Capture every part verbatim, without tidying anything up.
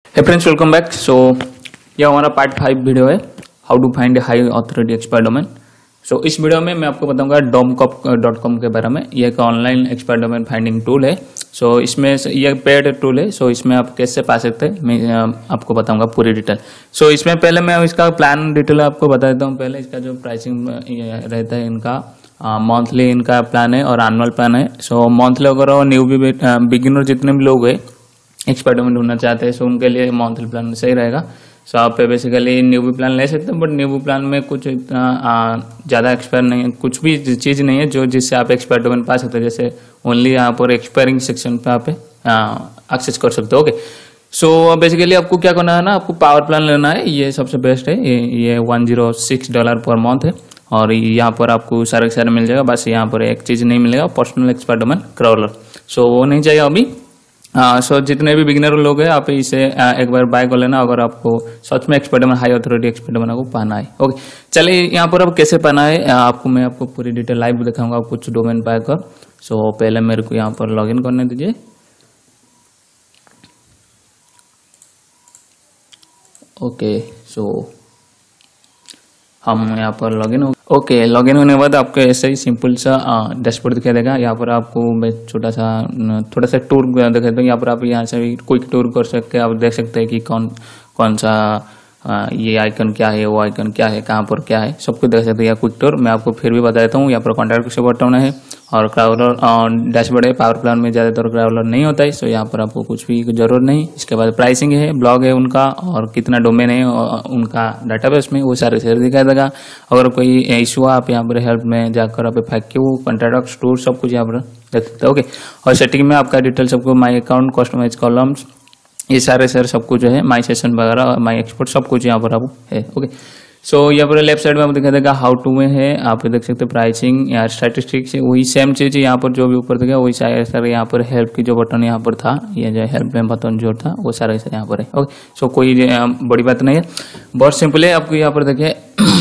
हे friends, welcome back. So यह हमारा part five video है, how to find high authority expire domain. So इस video में मैं आपको बताऊंगा डोमकॉप डॉट कॉम के बारे में। यह एक online expire domain finding tool है। सो so, इसमें यह पेड टूल है। सो so, इसमें आप कैसे पा सकते हैं मैं आपको बताऊंगा पूरी डिटेल। सो so, इसमें पहले मैं इसका प्लान डिटेल आपको बता देता हूँ। पहले इसका जो प्राइसिंग रहता है इनका मंथली uh, इनका प्लान है और एनुअल प्लान है। सो मंथली अगर न्यू बिगिनर जितने भी लोग हैं एक्सपायर डोमेन ढूंढना चाहते हैं, सो उनके लिए मंथली प्लान सही रहेगा। सो आप बेसिकली न्यू बी प्लान ले सकते हैं, बट न्यू बी प्लान में कुछ इतना ज़्यादा एक्सपायर नहीं है, कुछ भी चीज़ नहीं है जो जिससे आप एक्सपायर डोमेन पा सकते हैं। जैसे ओनली यहाँ पर एक्सपायरिंग सेक्शन पे आप एक्सेस कर सकते हो। ओके, सो बेसिकली आपको क्या करना है ना, आपको पावर प्लान लेना है। ये सबसे बेस्ट है। ये ये one zero six dollar per month है और यहाँ पर आपको सारे सारे मिल जाएगा। बस यहाँ पर एक चीज़ नहीं मिलेगा, personal expire domain crawler. So वो नहीं चाहिए अभी। हाँ, सो so, जितने भी बिगिनर लोग हैं आप इसे एक बार बाय कर लेना अगर आपको सच में expire domain high authority expire domain को पाना है। ओके, चलिए यहाँ पर अब कैसे पाना है आपको मैं आपको पूरी डिटेल लाइव दिखाऊंगा कुछ डोमेन बाय कर। सो so, पहले मेरे को यहाँ पर लॉगिन करने दीजिए। ओके, सो हम यहाँ पर लॉगिन हो ओके लॉगिन होने के बाद आपको ऐसे ही सिंपल सा डैशबोर्ड दिखाई देगा। यहाँ पर आपको मैं छोटा सा थोड़ा सा टूर दिखा देता हूँ। यहाँ पर आप यहाँ से भी क्विक टूर कर सकते हैं। आप देख सकते हैं कि कौन कौन सा आ, ये आइकन क्या है, वो आइकन क्या है, कहाँ पर क्या है, सब कुछ देख सकते हैं। यहाँ क्विक टूर मैं आपको फिर भी बता देता हूँ। यहाँ पर कॉन्टैक्ट से बटन है और क्राउलर डैशबोर्ड है। पावर प्लान में ज़्यादातर क्राउलर नहीं होता है, सो यहाँ पर आपको कुछ भी जरूरत नहीं। इसके बाद प्राइसिंग है, ब्लॉग है उनका और कितना डोमेन है उनका डाटाबेस में, वो सारे शेयर दिखाई देगा। अगर कोई इशू आप यहाँ पर हेल्प में जाकर आप फैक्यू कॉन्टैक्ट टूर सब कुछ यहाँ पर देख सकते हैं। ओके, और सेटिंग में आपका डिटेल सबको माई अकाउंट, कस्टमाइज कॉलम्स, ये सारे सर सब कुछ जो है, माई सेशन वगैरह, माई एक्सपोर्ट सब कुछ यहाँ पर आपको है। ओके, सो so, यहाँ पर लेफ्ट साइड में आपको दिखा देगा हाउ टू में है। आप देख सकते हैं प्राइसिंग या स्टैटिस्टिक्स, वही सेम चीज़ यहाँ पर जो भी ऊपर दिखा वही सारे सर यहाँ पर हेल्प की जो बटन यहाँ पर था, ये जो हेल्प में बटन जो था वो सारे सर यहाँ पर है। ओके, सो so, कोई बड़ी बात नहीं है, बहुत सिंपल है। आपको यहाँ पर देखिए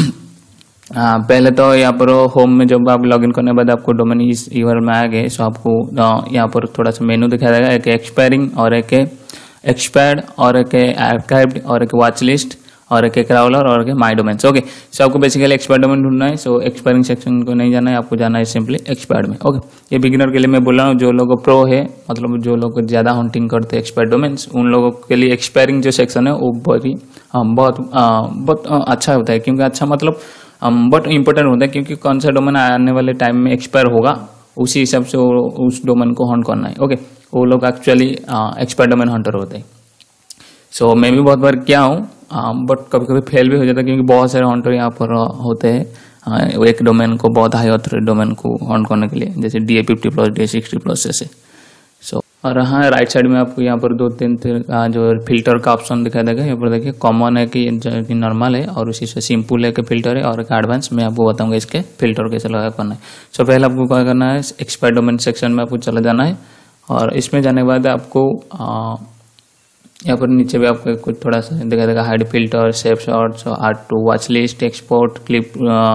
हाँ, पहले तो यहाँ पर होम में जब आप लॉगिन करने के बाद आपको डोमेन इस यूआरएल में आ गए। सो आपको यहाँ पर थोड़ा सा मेनू दिखाया जाएगा, एक एक्सपायरिंग और एक एक्सपायर्ड और एक आर्काइव्ड और एक वॉच लिस्ट और एक क्राउलर और एक माई डोमेन्स। ओके, सो आपको बेसिकली एक्सपायर्ड डोमेन ढूंढना है। सो एक्सपायरिंग सेक्शन को नहीं जाना है, आपको जाना है सिंपली एक्सपायर्ड में। ओके, ये बिगिनर के लिए मैं बोल रहा हूँ। जो लोग प्रो है, मतलब जो लोग ज़्यादा हंटिंग करते हैं एक्सपायर्ड डोमेन्स, उन लोगों के लिए एक्सपायरिंग जो सेक्शन है वो बहुत ही बहुत बहुत अच्छा होता है। क्योंकि अच्छा मतलब बहुत इंपॉर्टेंट होता है, क्योंकि कौन सा डोमेन आने वाले टाइम में एक्सपायर होगा उसी हिसाब से उस डोमेन को हंट करना है। ओके, वो लोग एक्चुअली एक्सपायर डोमेन हंटर होते हैं। सो so, मैं भी बहुत बार किया हूँ, बट कभी कभी फेल भी हो जाता है, क्योंकि बहुत सारे हंटर यहाँ पर होते हैं एक डोमेन को, बहुत हाई अथॉरिटी डोमेन को हंट करने के लिए, जैसे D A fifty plus, D A sixty plus जैसे। सो so, और हाँ, राइट साइड में आपको यहाँ पर दो तीन जो फिल्टर का ऑप्शन दिखाई देगा। यहाँ पर देखिए कॉमन है कि नॉर्मल है, और उसी से सिंपल है कि फिल्टर है, और एक एडवांस। मैं आपको बताऊंगा इसके फिल्टर कैसे लगा करना है। सो so, पहले आपको क्या करना है, एक्सपायर डोमेन सेक्शन में आपको चला जाना है, और इसमें जाने के बाद आपको आ, यहाँ पर नीचे भी आपको कुछ थोड़ा सा दिखा देगा, hide filter, save shorts, add to watch list, export, clip,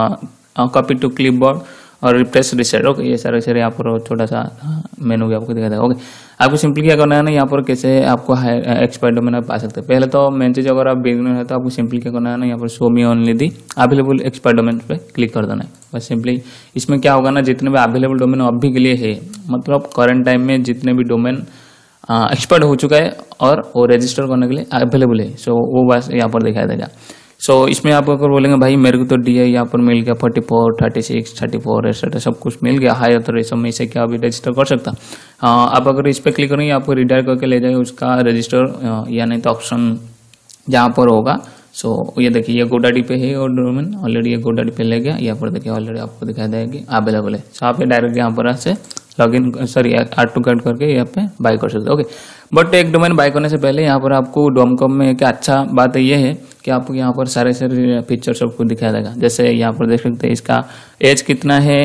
copy to clipboard और रिप्लेस रिसेट। ओके, ये सारे सारे यहाँ पर छोटा सा मेनू भी आपको दिखा देगा। ओके, आपको सिंपली क्या करना है ना, यहाँ पर कैसे आपको एक्सपायर डोमेन आप पा सकते हैं। पहले तो मेन चीज़, अगर आप बिगिनर है तो आपको सिंपली क्या करना है ना, यहाँ पर show me only the available expire domain पे क्लिक कर देना है। बस सिंपली इसमें क्या होगा ना, जितने भी अवेलेबल डोमेन अभी के लिए है, मतलब करंट टाइम में जितने भी डोमेन एक्सपर्ट हो चुका है और वो रजिस्टर करने के लिए अवेलेबल है, सो वो बस यहाँ पर दिखाई देगा। सो इसमें आप अगर बोलेंगे भाई मेरे को तो डी आई यहाँ पर मिल गया forty four, thirty six, thirty four etcetera सब कुछ मिल गया हाई अथॉरिटी, सब में इसे क्या अभी रजिस्टर कर सकता। आप अगर इस पर क्लिक करेंगे आपको रिडायरेक्ट करके ले जाएगा उसका रजिस्टर, या नहीं तो ऑप्शन जहाँ पर होगा। सो ये देखिए, ये गोडाडी पे है और डोमेन ऑलरेडी ये गोडाडी पे ले गया। यहाँ पर देखिए ऑलरेडी आपको दिखाई देगा कि अवेलेबल है। सो आप डायरेक्ट यहाँ पर से login sorry add to cart करके यहाँ पे बाय कर सकते हो। ओके, बट एक डोमेन बाय करने से पहले यहाँ पर आपको डोमकॉम में एक अच्छा बात ये है कि आपको यहाँ पर सारे सारे फीचर सबको दिखाया देगा। जैसे यहाँ पर देख सकते हैं इसका एज कितना है,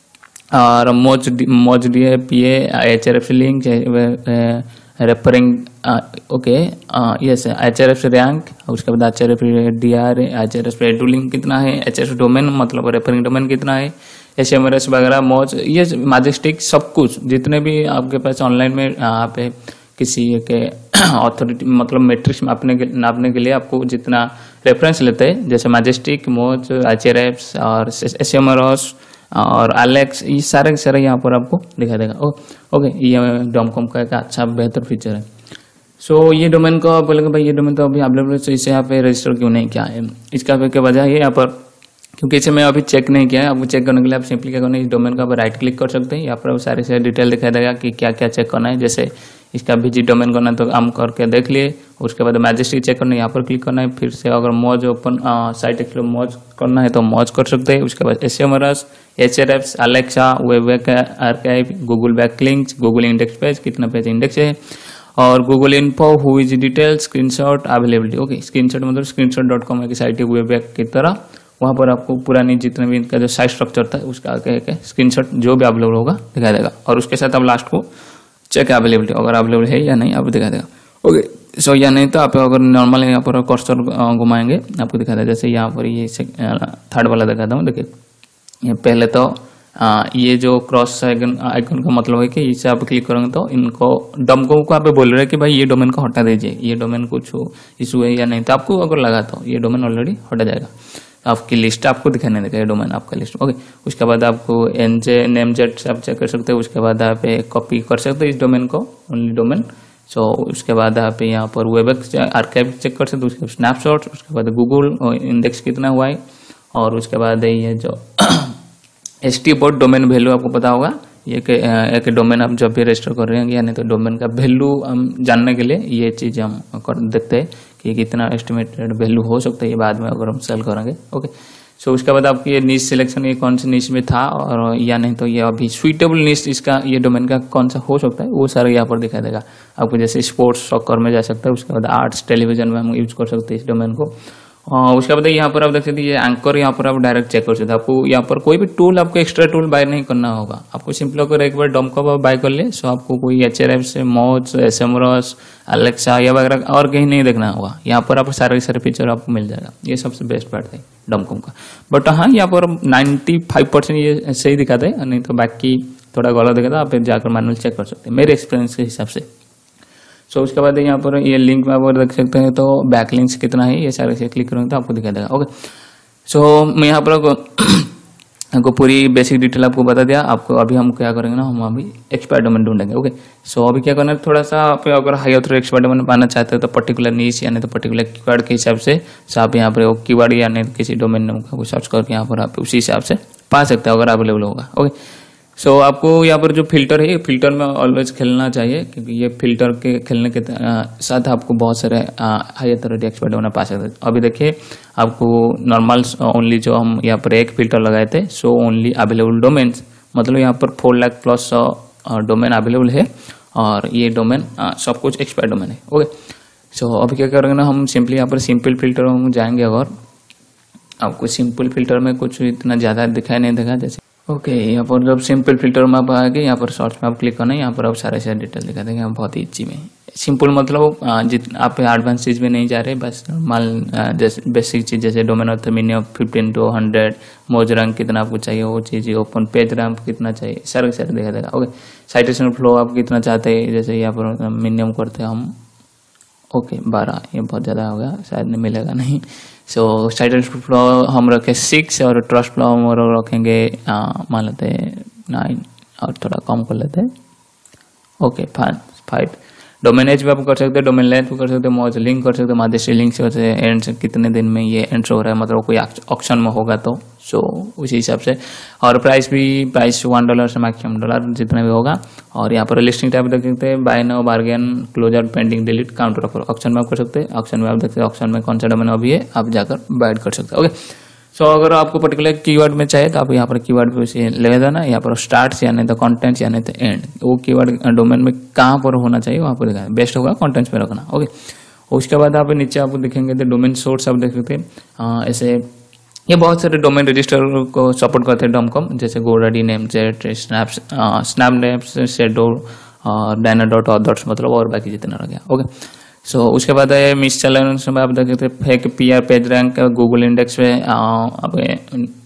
और Moz Moz D A P H R F link, referring okay yes H R F rank, उसके बाद H R F D R, H R F edu link कितना है, एच आर एफ डोमेन मतलब रेफरिंग डोमेन कितना है, S वगैरह, मौज, ये मैजेस्टिक, सब कुछ जितने भी आपके पास ऑनलाइन में आप किसी के अथॉरिटी मतलब मैट्रिक्स मापने के नापने के लिए आपको जितना रेफरेंस लेते हैं, जैसे मैजेस्टिक, मोज, आईचआरएफ्स और एसएमआरएस और एलेक्स, ये सारे के सारे यहाँ पर आपको दिखा देगा। ओ, ओके, ये डॉमकॉम का एक अच्छा बेहतर फीचर है। सो so, ये डोमेन को आप बोलेंगे भाई ये डोमेन तो अभी अवेलेबल है, तो इसे यहाँ पे रजिस्टर क्यों नहीं किया है? इसका क्या वजह है यहाँ पर, क्योंकि इसे मैं अभी चेक नहीं किया है। आपको चेक करने के लिए आप सिंपली क्या करना है, इस डोमेन का आप राइट क्लिक कर सकते हैं। यहाँ पर सारे सारे डिटेल दिखाई देगा कि क्या क्या चेक करना है। जैसे इसका विजिट डोमेन करना है तो हम करके देख लिए। उसके बाद मैजेस्टिक चेक करना है, यहाँ पर क्लिक करना है। फिर से अगर Moz open site explore Moz करना है तो मॉज कर सकते हैं। उसके बाद SMRS, Ahrefs, Alexa, web archive, Google backlinks, Google index page, कितना पेज इंडेक्स है, और Google info, who is detail, screenshot, availability. Okay, screenshot मतलब स्क्रीनशॉट डॉट कॉम की साइट है वेब की तरह। वहाँ पर आपको पुरानी जितने भी इनका जो साइट स्ट्रक्चर था उसका आगे स्क्रीनशॉट जो भी अवेलेबल होगा दिखाई देगा। और उसके साथ आप लास्ट को चेक अवेलेबिलिटी, अगर अवेलेबल है या नहीं आपको दिखा देगा। ओके, सो या नहीं तो आप अगर नॉर्मल यहाँ पर कर्सर घुमाएंगे आपको दिखा देगा। जैसे यहाँ पर ये थर्ड वाला दिखाता हूँ। देखिए, ये पहले तो आ, ये जो क्रॉस आइकन आइकन का मतलब है कि इसे आप क्लिक करेंगे तो इनको डोमेन को आप बोल रहे हैं कि भाई ये डोमेन को हटा दीजिए, ये डोमेन कुछ इशू है या नहीं। तो आपको अगर लगा तो ये डोमेन ऑलरेडी हटा जाएगा, आपकी लिस्ट आपको दिखाने देगा ये डोमेन आपका लिस्ट। ओके, उसके बाद आपको एन जे नेम जेट से आप चेक कर सकते हैं। उसके बाद आप कॉपी कर सकते हैं इस डोमेन को, ओनली डोमेन। सो उसके बाद आप यहाँ पर वेब आर्काइव चेक कर सकते हैं। उसके बाद स्नैपशॉट, उसके बाद गूगल इंडेक्स कितना हुआ है, और उसके बाद ये जो H T board domain value आपको पता होगा। ये कि एक डोमेन आप जब भी रजिस्टर कर रहे हैं या नहीं तो डोमेन का वैल्यू हम जानने के लिए ये चीज़ हम कर देखते हैं कि कितना एस्टिमेटेड वैल्यू हो सकता है ये बाद में अगर हम सेल करेंगे। ओके, सो उसके बाद आपकी ये नीश सिलेक्शन, ये कौन सी नीश में था और या नहीं तो ये अभी सुइटेबल नीश इसका ये डोमेन का कौन सा हो सकता है वो सारा यहाँ पर दिखाई देगा आपको। जैसे स्पोर्ट्स सॉकर में जा सकता है, उसके बाद आर्ट्स टेलीविजन में हम यूज कर सकते हैं इस डोमेन को। और उसके बाद यहाँ पर आप देख सकते हैं ये एंकर, यहाँ पर आप डायरेक्ट चेक कर सकते हैं। आपको यहाँ पर कोई भी टूल आपको एक्स्ट्रा टूल बाय नहीं करना होगा। आपको सिंपली अगर एक बार डोमकॉम आप बाय कर ले सो आपको कोई एचआरएफ से मॉज, एसएमआरएस, अलेक्सा या वगैरह और कहीं नहीं देखना होगा। यहाँ पर आपको सारे सारे फीचर आपको मिल जाएगा। ये सबसे बेस्ट पार्ट है डोमकॉम का। बट हाँ, यहाँ पर नाइन्टी फाइव परसेंट ये सही दिखाते हैं, नहीं तो बाकी थोड़ा गलत दिखाता है। आप जाकर मैनुअल चेक कर सकते हैं मेरे एक्सपीरियंस के हिसाब से। सो so, उसके बाद यहाँ पर ये लिंक में आप देख सकते हैं तो बैक लिंक्स कितना है ये सारे से क्लिक करेंगे तो आपको दिखा देगा। ओके, सो so, मैं यहाँ पर आपको पूरी बेसिक डिटेल आपको बता दिया। आपको अभी हम क्या करेंगे ना, हम अभी एक्सपायर डोमेन ढूंढेंगे। ओके, सो अभी क्या करना है, थोड़ा सा आप अगर हाई ऑथर एक्सपायर डोमेन पाना चाहते हो तो पर्टिकुलर नीश यानी तो पर्टिकुलर कीवर्ड के हिसाब से आप यहाँ पर कीवर्ड या नहीं किसी डोमेन नेम का सर्च करके यहाँ पर आप उसी हिसाब से पा सकते हो अगर अवेलेबल होगा। ओके, सो so, आपको यहाँ पर जो फिल्टर है फिल्टर में ऑलवेज खेलना चाहिए, क्योंकि ये फिल्टर के खेलने के साथ आपको बहुत सारे हाई अथॉरिटी एक्सपर्ट होना पा सकते हैं। अभी देखिए आपको नॉर्मल ओनली जो हम यहाँ पर एक फिल्टर लगाए थे, सो ओनली अवेलेबल डोमेन्स, मतलब यहाँ पर four lakh plus domain available है और ये डोमेन सब कुछ एक्सपायर डोमेन है। ओके, सो so, अभी क्या करेंगे ना, हम सिंपली यहाँ पर सिंपल फिल्टर में जाएंगे। अगर आपको सिंपल फिल्टर में कुछ इतना ज़्यादा दिखाई नहीं देगा जैसे। ओके okay, यहाँ पर जब सिंपल फिल्टर में आप आएंगे यहाँ पर सर्च में आप क्लिक करना है। यहाँ पर आप सारे सारे डिटेल दिखा देंगे बहुत ही इजी में। सिंपल मतलब जितना आप एडवांस चीज़ में नहीं जा रहे, बस नॉर्मल जैसे बेसिक चीज़ जैसे domain of the minimum fifteen to hundred, Moz rank कितना आपको चाहिए वो चीज़, ओपन पेज रैंक कितना चाहिए, सारे सारे दिखा देगा। ओके, साइटेशन फ्लो आप कितना चाहते हैं, जैसे यहाँ पर मिनिमम करते हैं हम ओके बारह, ये बहुत ज़्यादा हो गया शायद नहीं मिलेगा नहीं। सो साइटेशन फ्लो हम रखें सिक्स और ट्रस्ट फ्लो हम रखेंगे मान लेते हैं नाइन और थोड़ा कम कर लेते हैं। Okay five five domain age भी आप कर सकते हैं, डोमेन लेंथ भी कर सकते हैं, मॉज लिंक कर सकते हैं, माध्यम लिंक से एंड से कितने दिन में ये एंड हो रहा है, मतलब कोई ऑप्शन में होगा तो सो उसी हिसाब से। और प्राइस भी प्राइस वन डॉलर से मैक्सिमम डॉलर जितना भी होगा। और यहाँ पर लिस्टिंग टाइप देख सकते हैं, buy now, bargain, closure, pending, delete, counter offer. Option में आप कर सकते हैं, ऑप्शन में आप देखते हैं ऑप्शन में कौन सा डोमेन अभी है आप जाकर बाइड कर सकते हैं। ओके, सो so, अगर आपको पर्टिकुलर कीवर्ड में चाहिए तो आप यहाँ पर कीवर्ड पे उसे ले देना, यहाँ पर स्टार्ट या नहीं तो कंटेंट्स या नहीं तो एंड, वो कीवर्ड डोमेन में कहाँ पर होना चाहिए वहाँ पर दिखाना, बेस्ट होगा कंटेंट्स में रखना। ओके, उसके बाद आप नीचे आपको दिखेंगे तो डोमेन सोर्स आप देख सकते हैं। ऐसे ये बहुत सारे डोमेन रजिस्टर को सपोर्ट करते हैं डॉमकॉम, जैसे GoDaddy, NameJet, snap SnapDeps, shadow और डायना डॉट अदर्स, मतलब और बाकी जितना रह गया। ओके, सो so, उसके बाद मिस चैलेंज में आप देख सकते हैं fake PR page rank, Google index में आप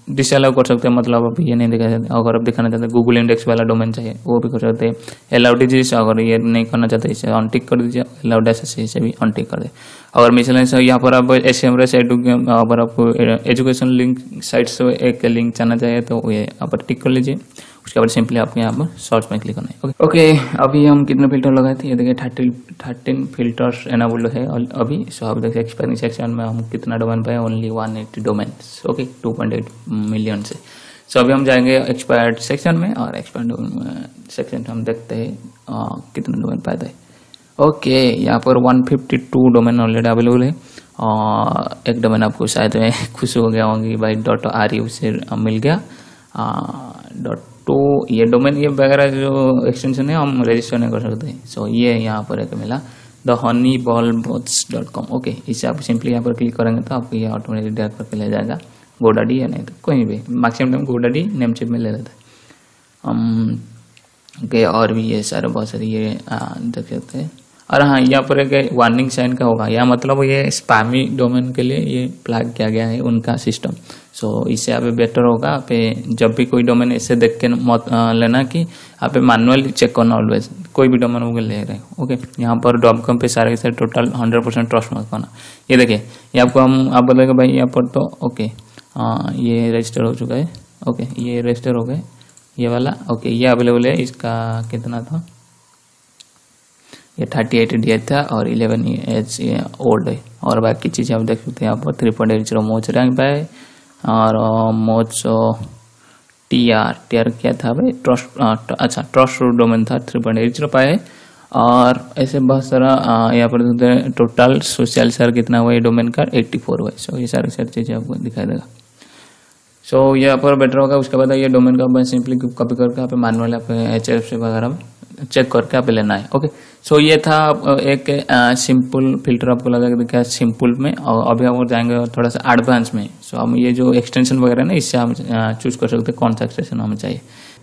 डिसअलाउ कर सकते हैं, मतलब अब ये नहीं दिखा जाता। अगर आप दिखाना चाहते हैं गूगल इंडेक्स वाला डोमेन चाहिए वो भी कर सकते हैं। अलाउ डिजीज अगर ये नहीं करना चाहते इसे अनटिक कर दीजिए, अलाउ डैशेस इसे भी अनटिक कर दे। अगर मिसलेनियस यहाँ पर आप एसएमएस अगर आपको एजुकेशन लिंक साइट से एक लिंक चाहना चाहिए तो ये यहाँ पर टिक कर लीजिए। उसके बाद सिंपली आपको यहाँ पर सर्च में क्लिक करना है। ओके ओके अभी हम कितने फिल्टर लगाए थे, ये देखिए थर्टी थर्टीन फिल्टर्स एनाबल्ड है और अभी। सो आप देखिए एक्सपायरिंग सेक्शन में हम कितना डोमेन पाए, only one eighty domains, okay two point eight million से। सो अभी हम जाएंगे एक्सपायर्ड सेक्शन में और एक्सपायर्ड सेक्शन में हम देखते हैं कितने डोमेन पाए थे। ओके यहाँ पर one fifty two domain already available है और एक डोमेन आपको शायद में खुश हो गया होंगे भाई डॉट आर यू से मिल गया डॉट टू। ये डोमेन ये वगैरह जो एक्सटेंशन है हम रजिस्टर नहीं कर सकते। सो ये यहाँ पर एक मिला the honey ball bots dot com. Okay इसे आप सिंपली यहाँ पर क्लिक करेंगे तो आपको ये ऑटोमेटिक डायरेक्ट करके ले जाएगा गोडाडी या नहीं तो कोई भी maximum time GoDaddy Namecheap में ले लेते हैं। ओके और भी ये सारे बहुत सारे ये देख सकते हैं। और हाँ यहाँ पर एक वार्निंग साइन का होगा, या मतलब ये स्पैमी डोमेन के लिए ये प्लग किया गया है उनका सिस्टम। सो so, इससे आप बेटर होगा आप जब भी कोई डोमेन इससे देख के मत लेना कि आप मैनुअली चेक करना ऑलवेज, कोई भी डोमेन वो ले रहे हो। ओके यहाँ पर डॉट कॉम पे सारे से टोटल हंड्रेड परसेंट ट्रस्ट मत करना। ये देखिए ये आपको हम आप बोलेंगे भाई यहाँ पर तो ओके हाँ ये रजिस्टर हो चुका है। ओके ये रजिस्टर हो गए ये वाला। ओके ये अवेलेबल है, इसका कितना था ये थर्टी एट डी था और इलेवन एच ओल्ड है। और बाकी चीज़ें आप देख सकते हैं यहाँ पर three point eight zero Moz rank पाए और मोच टी आर टी आर क्या था भाई ट्रस्ट अच्छा ट्रस्ट डोमेन था थ्री पॉइंट एट जीरो पाए। और ऐसे बहुत सारा यहाँ पर टोटल सोशल सर कितना हुआ ये डोमेन का एट्टी फोर हुआ। सो ये सारी सारी चीज़ें आपको दिखाई देगा। सो so, यहाँ पर बेटर होगा। उसके बाद ये डोमेन का सिंपली कॉपी करके आप मैनुअली आप एच एफ से वगैरह चेक करके आप लेना है। ओके सो so, ये था एक सिंपल फिल्टर आपको लगा देखा सिंपल में। और अभी हम जाएंगे थोड़ा सा एडवांस में। सो so, हम ये जो एक्सटेंशन वगैरह ना इससे हम चूज कर सकते हैं कौन सा एक्सटेंशन हमें चाहिए।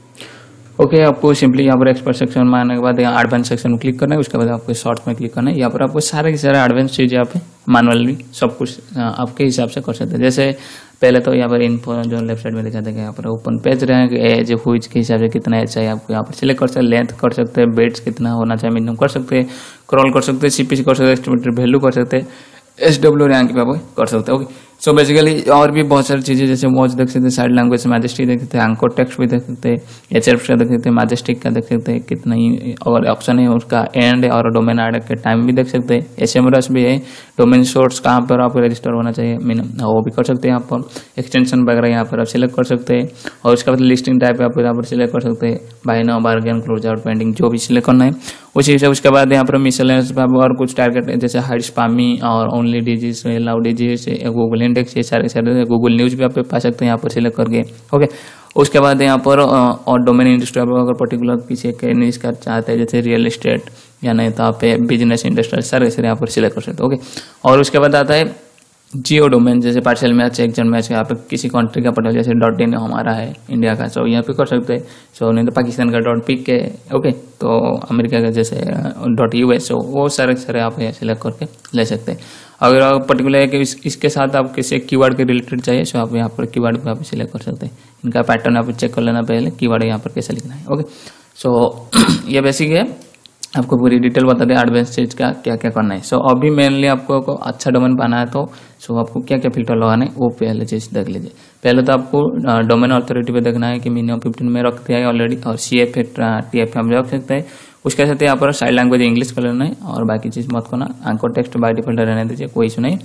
ओके okay, आपको सिंपली यहाँ पर एक्सपर्ट सेक्शन में आने के बाद यहाँ एडवांस सेक्शन में क्लिक करना है। उसके बाद आपको शॉर्ट्स में क्लिक करना है। यहाँ पर आपको सारे के सारे एडवांस चीज़ें आप मैनुअली सब कुछ आपके हिसाब से कर सकते हैं। जैसे पहले तो यहाँ पर इन्फो जो लेफ्ट साइड में दिखा देगा यहाँ पर ओपन पेज रहेंगे एज हुईज के हिसाब से कितना एज चाहिए आपको यहाँ पर सिलेक्ट कर सकते हैं। लेंथ कर सकते हैं, बेड्स कितना होना चाहिए मिनिमम कर सकते हैं, क्रॉल कर सकते हैं, सीपीसी कर सकते हैं, एस्टिमेटेड वैल्यू कर सकते हैं, एस डब्ल्यू रैंक पे आप कर सकते हैं। ओके सो बेसिकली और भी बहुत सारी चीज़ें जैसे वॉच देख सकते हैं, साइड लैंग्वेज मैजेस्टिक देख सकते हैं, एंकर टेक्स्ट भी देख सकते हैं, एच एफ का देख सकते हैं, मैजेस्टिक का देख सकते हैं कितना ही और ऑप्शन है उसका एंड और डोमेन ऐड के टाइम भी देख सकते हैं। एस एम एस भी है, डोमेन सोर्स कहाँ पर आपको रजिस्टर होना चाहिए मिनिमम वो भी कर सकते हैं। यहाँ पर एक्सटेंशन वगैरह यहाँ पर आप सिलेक्ट कर सकते हैं। और उसके बाद लिस्टिंग टाइप आप यहाँ पर सिलेक्ट कर सकते हैं, buy now bargain close out pending जो भी सिलेक्ट करना है उसी से। उसके बाद यहाँ पर मिसलेनियस और कुछ टारगेट जैसे हाइड स्पैमी और only disease allow disease Google index ये सारे सारे गूगल न्यूज भी आप पा सकते हैं यहाँ पर सिलेक्ट करके। ओके उसके बाद यहाँ पर और डोमेन इंडस्ट्री अगर पर्टिकुलर किसी के न्यूज का चाहते हैं जैसे रियल एस्टेट या नहीं तो आप बिजनेस इंडस्ट्रियल सारे सारे यहाँ पर सिलेक्ट कर सकते हैं। ओके और उसके बाद आता है जियो डोमेन जैसे पार्शियल मैच एक्जन मैच यहाँ पे किसी कंट्री का पटा जैसे डॉट इन हमारा है इंडिया का सो यहाँ पे कर सकते हैं। सो नहीं तो पाकिस्तान का डॉट पिक के ओके तो अमेरिका का जैसे डॉट यू एस वो सारे सारे आप सिलेक्ट करके ले सकते हैं। अगर आप पर्टिकुलर है कि इस, इसके साथ आप किसी कीवर्ड के रिलेटेड चाहिए सो आप यहाँ पर कीवर्ड पे आप सिलेक्ट कर सकते हैं। इनका पैटर्न आप चेक कर लेना पहले कीवर्ड यहाँ पर कैसे लिखना है। ओके सो ये बेसिक है, आपको पूरी डिटेल बता दें एडवांस चीज का क्या क्या करना है। सो so, अभी मेनली आपको को अच्छा डोमेन पाना है तो सो so, आपको क्या क्या फिल्टर लगाना है वो पहले चीज देख लीजिए। पहले तो आपको डोमेन अथॉरिटी पे देखना है कि मिनिमम फिफ्टीन में रख दिया है ऑलरेडी और सी एफ टी एफ हम रख सकते हैं। उसके साथ यहाँ पर साइड लैंग्वेज इंग्लिश कर लेना है और बाकी चीज मत करना। एंकर टेक्स्ट बाय डिफॉल्ट रहने दीजिए, कोई इशू नहीं।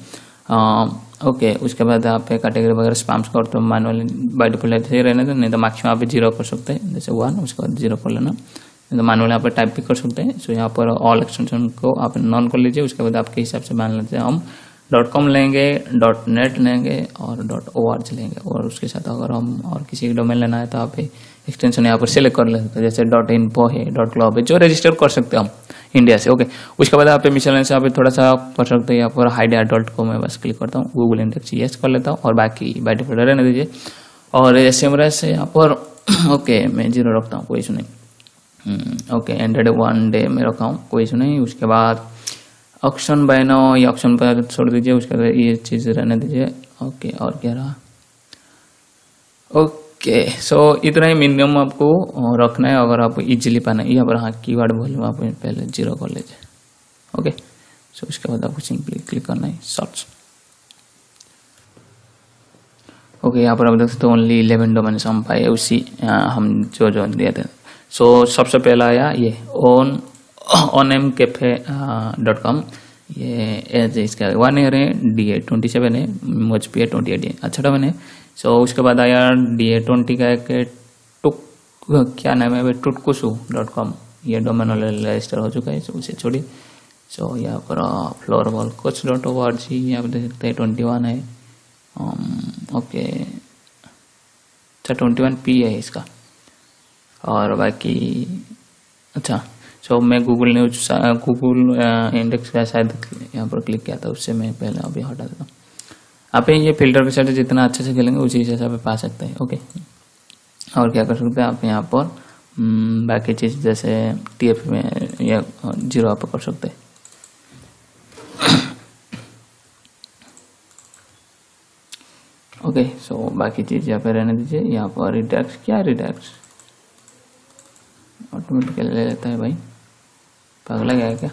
ओके उसके बाद आप कैटेगरी वगैरह स्पैम्स कर तो मैनुअली बाय डिफॉल्ट ऐसे ही रहने दो, नहीं तो मैक्सिमम आप जीरो कर सकते हैं जैसे वन उसके बाद जीरो कर लेना, तो मैनुअली यहाँ पर टाइप भी कर सकते हैं। सो यहाँ पर ऑल एक्सटेंशन को आप नॉन कर लीजिए। उसके बाद आपके हिसाब से मान लेते हैं हम डॉट कॉम लेंगे, डॉट नेट लेंगे और डॉट ओ आर जी लेंगे। और उसके साथ अगर हम और किसी डोमेन लेना है तो आप एक्सटेंशन यहाँ पर सिलेक्ट कर लेते हैं जैसे डॉट इन्फो है, डॉट क्लॉब है, जो रजिस्टर कर सकते हैं हम इंडिया से। ओके उसके बाद आप मिशन से आप थोड़ा सा कर सकते हैं। यहाँ पर हाइड एडल्ट को मैं बस क्लिक करता हूँ, गूगल इंडेक्स येस कर लेता हूँ और बाकी बाय डिफॉल्ट रहने दीजिए। और एस एम एस से यहाँ पर ओके मैं जीरो रखता हूँ, कोई इशू नहीं। ओके एंडेड वन डे में रखा हूँ, कोई इशू नहीं। उसके बाद ऑप्शन बैनो ये ऑप्शन पर छोड़ दीजिए। उसके बाद ये चीज़ रहने दीजिए। ओके और क्या रहा ओके, सो इतना ही मिनिमम आपको रखना है अगर आप इजीली पाना है। यहाँ पर हाँ कीवर्ड वॉल्यूम आप पहले जीरो कर लीजिए। ओके, सो उसके बाद आपको सिंपली क्लिक करना है सर्च। ओके, यहाँ पर आप देख सकते हो ओनली इलेवन डोमेन हम पाए उसी हम जो जो दिए थे। सो so, सबसे पहला आया ये own on M cafe dot com, ये एज इसका वन ईयर है, डी ए ट्वेंटी सेवन है, मुझ पे ट्वेंटी एट है, अच्छा डोमेन है। सो so, उसके बाद आया डी ए ट्वेंटी का एक टुक क्या नाम है टुटकुसू डॉट कॉम, ये डोमेन रजिस्टर हो चुका है, so उसे छोड़िए। सो so, यहाँ पर floor ball coach dot O R G यहाँ पर देख सकते हैं ट्वेंटी वन है। ओके अच्छा ट्वेंटी वन पी है इसका, और बाकी अच्छा सो so, मैं गूगल न्यूज गूगल इंडेक्स का शायद यहाँ पर क्लिक किया था, उससे मैं पहले अभी हटा देता हूँ। आप ये फिल्टर के साथ जितना अच्छे से खेलेंगे उसी हिसाब से आप पा सकते हैं। ओके, और क्या कर सकते हैं आप यहाँ पर बाकी चीज़ जैसे टी एफ में या जीरो आप कर सकते हैं। ओके, सो बाकी चीज़ यहाँ पे रहने दीजिए। यहाँ पर रिडैक्स क्या रिडैक्स ऑटोमेटिकली ले लेता है भाई, पागल गया क्या।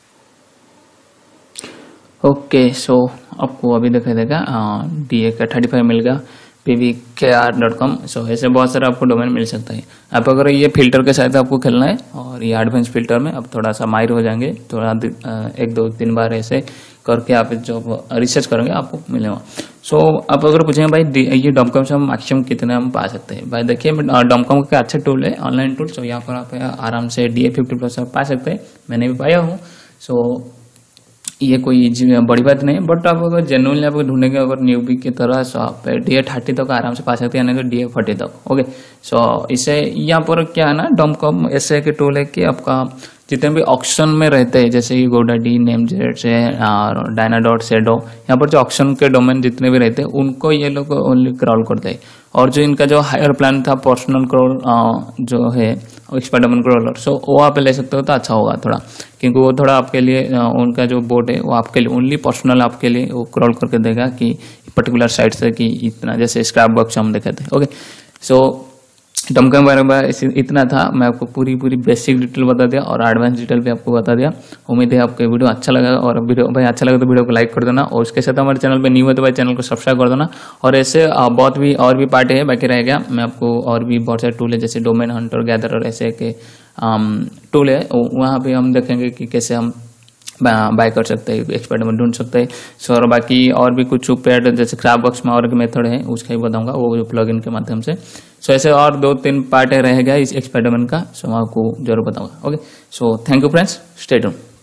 ओके, सो आपको अभी दिखाई देगा डी ए का थर्टी फाइव मिल गया P V K R dot com. So ऐसे बहुत सारे आपको डोमेन मिल सकता है। आप अगर ये फिल्टर के साथ आपको खेलना है और ये एडवांस फिल्टर में आप थोड़ा सा माहिर हो जाएंगे, थोड़ा एक दो तीन बार ऐसे करके आप जो रिसर्च करेंगे आपको मिलेगा। सो so, आप अगर पूछेंगे भाई ये डॉमकॉम से हम मैक्सिमम कितने हम पा सकते हैं, भाई देखिए डॉमकॉम का अच्छा टूल है, ऑनलाइन टूल। सो यहाँ पर आप आराम से डी ए फिफ्टी प्लस आप पा सकते हैं, मैंने भी पाया हूँ। सो ये कोई बड़ी बात नहीं, बट आप अगर जेन्युइनली आप ढूंढेंगे अगर न्यूबी की तरह, सो आप डी ए थर्टी तक आराम से पा सकते हैं, यानी कि डी ए फोर्टी तक। ओके, सो इसे यहाँ पर क्या है ना, डॉमकॉम ऐसे के टूल है कि आपका जितने भी ऑक्शन में रहते हैं जैसे कि गोडाडी, नेमजेट से और डायनाडॉट, शेडो, यहाँ पर जो ऑक्शन के डोमेन जितने भी रहते हैं उनको ये लोग ओनली क्रॉल करते हैं। और जो इनका जो हायर प्लान था पर्सनल क्रॉल जो है एक्सपर्ट डोमेन क्रॉलर, सो वो आप ले सकते हो तो अच्छा होगा थोड़ा, क्योंकि वो थोड़ा आपके लिए उनका जो बोर्ड है वो आपके लिए ओनली पर्सनल आपके लिए वो क्रॉल करके देगा कि पर्टिकुलर साइट से कि इतना, जैसे स्क्रैप बॉक्स हम देखे थे। ओके, सो डॉमकॉम के बारे में इतना था, मैं आपको पूरी पूरी बेसिक डिटेल बता दिया और एडवांस डिटेल भी आपको बता दिया। उम्मीद है आपको वीडियो अच्छा लगा, और वीडियो भाई अच्छा लगा तो वीडियो को लाइक कर देना, और उसके साथ हमारे चैनल पे न्यू है तो भाई चैनल को सब्सक्राइब कर देना। और ऐसे बहुत भी और भी पार्ट है बाकी रह गया, मैं आपको और भी बहुत सारे टूल है जैसे डोमेन हंटर, गैदरर, ऐसे के टूल है, वहाँ पे हम देखेंगे कि कैसे हम बाय कर सकते हैं, एक्सपर्ट में ढूंढ सकते हैं। सो और बाकी और भी कुछ पैड जैसे क्रैप बॉक्स में और मेथड है उसका ही बताऊंगा, वो जो प्लगइन के माध्यम से। सो ऐसे और दो तीन पार्ट रह गया इस एक्सपेरिमेंट का, सो मैं आपको जरूर बताऊंगा। Okay, so thank you friends, stay tuned.